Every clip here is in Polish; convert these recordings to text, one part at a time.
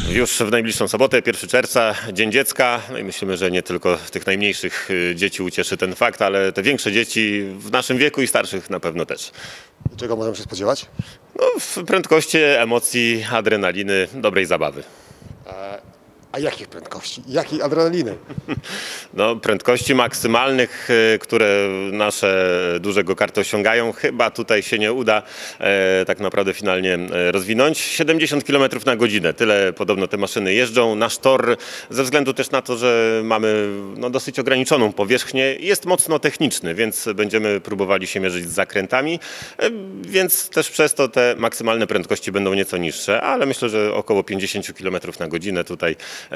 Już w najbliższą sobotę, 1 czerwca, Dzień Dziecka. No i myślimy, że nie tylko tych najmniejszych dzieci ucieszy ten fakt, ale te większe dzieci w naszym wieku i starszych na pewno też. Czego możemy się spodziewać? No, w prędkości, emocji, adrenaliny, dobrej zabawy. A jakich prędkości? Jakiej adrenaliny? No, prędkości maksymalnych, które nasze duże go-karty osiągają, chyba tutaj się nie uda tak naprawdę finalnie rozwinąć. 70 km na godzinę, tyle podobno te maszyny jeżdżą. Nasz tor, ze względu też na to, że mamy dosyć ograniczoną powierzchnię, jest mocno techniczny, więc będziemy próbowali się mierzyć z zakrętami, więc też przez to te maksymalne prędkości będą nieco niższe, ale myślę, że około 50 km na godzinę tutaj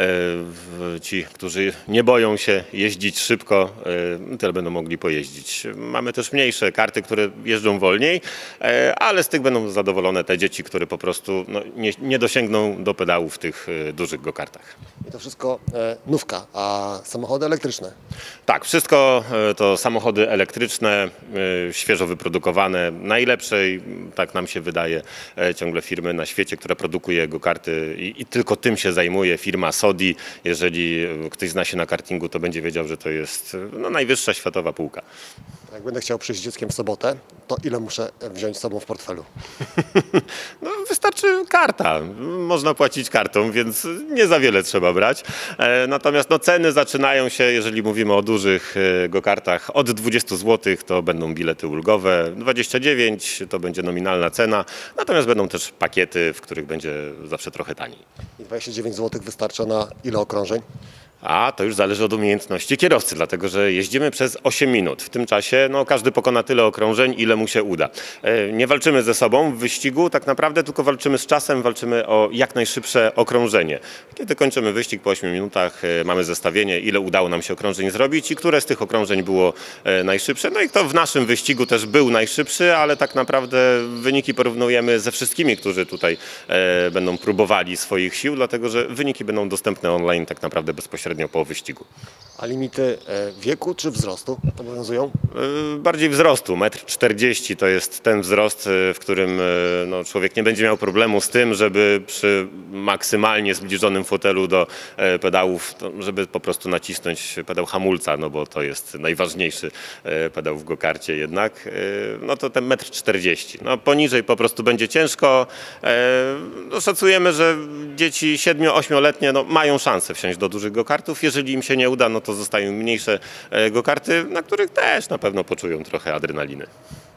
ci, którzy nie boją się jeździć szybko, tyle będą mogli pojeździć. Mamy też mniejsze karty, które jeżdżą wolniej, ale z tych będą zadowolone te dzieci, które po prostu nie dosięgną do pedałów w tych dużych go-kartach. I to wszystko nówka, a samochody elektryczne? Tak, wszystko to samochody elektryczne, świeżo wyprodukowane, najlepszej, tak nam się wydaje, ciągle firmy na świecie, która produkuje go-karty i tylko tym się zajmuje, firma Sodi. Jeżeli ktoś zna się na kartingu, to będzie wiedział, że to jest najwyższa światowa półka. Jak będę chciał przyjść z dzieckiem w sobotę, to ile muszę wziąć z sobą w portfelu? No, wystarczy karta. Można płacić kartą, więc nie za wiele trzeba brać. Natomiast ceny zaczynają się, jeżeli mówimy o dużych go-kartach, od 20 zł to będą bilety ulgowe, 29 to będzie nominalna cena, natomiast będą też pakiety, w których będzie zawsze trochę taniej. I 29 zł wystarcza na ile okrążeń? A to już zależy od umiejętności kierowcy, dlatego że jeździmy przez 8 minut. W tym czasie każdy pokona tyle okrążeń, ile mu się uda. Nie walczymy ze sobą w wyścigu tak naprawdę, tylko walczymy z czasem, walczymy o jak najszybsze okrążenie. Kiedy kończymy wyścig po 8 minutach, mamy zestawienie, ile udało nam się okrążeń zrobić i które z tych okrążeń było najszybsze. No i kto w naszym wyścigu też był najszybszy, ale tak naprawdę wyniki porównujemy ze wszystkimi, którzy tutaj będą próbowali swoich sił, dlatego że wyniki będą dostępne online tak naprawdę bezpośrednio po wyścigu. A limity wieku czy wzrostu obowiązują? Bardziej wzrostu. 1,40 m to jest ten wzrost, w którym człowiek nie będzie miał problemu z tym, żeby przy maksymalnie zbliżonym fotelu do pedałów, żeby po prostu nacisnąć pedał hamulca, bo to jest najważniejszy pedał w go-karcie jednak, to ten 1,40 m. Poniżej po prostu będzie ciężko. Szacujemy, że dzieci 7-8-letnie mają szansę wsiąść do dużych go-kartów. Jeżeli im się nie uda, to zostają mniejsze go-karty, na których też na pewno poczują trochę adrenaliny.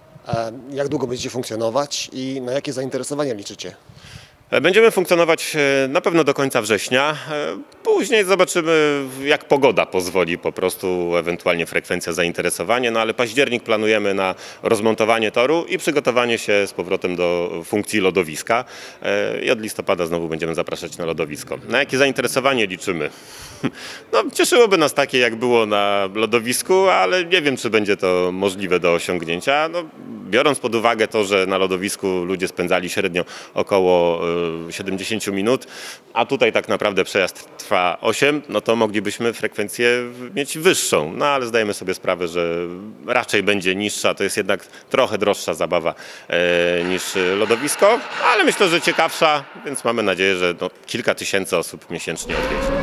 Jak długo będziecie funkcjonować i na jakie zainteresowania liczycie? Będziemy funkcjonować na pewno do końca września. Później zobaczymy, jak pogoda pozwoli, po prostu ewentualnie frekwencja zainteresowania, ale październik planujemy na rozmontowanie toru i przygotowanie się z powrotem do funkcji lodowiska. I od listopada znowu będziemy zapraszać na lodowisko. Na jakie zainteresowanie liczymy? Cieszyłoby nas takie, jak było na lodowisku, ale nie wiem, czy będzie to możliwe do osiągnięcia. Biorąc pod uwagę to, że na lodowisku ludzie spędzali średnio około 70 minut, a tutaj tak naprawdę przejazd trwa 8, to moglibyśmy frekwencję mieć wyższą. Ale zdajemy sobie sprawę, że raczej będzie niższa. To jest jednak trochę droższa zabawa niż lodowisko, ale myślę, że ciekawsza, więc mamy nadzieję, że kilka tysięcy osób miesięcznie odwiedzi.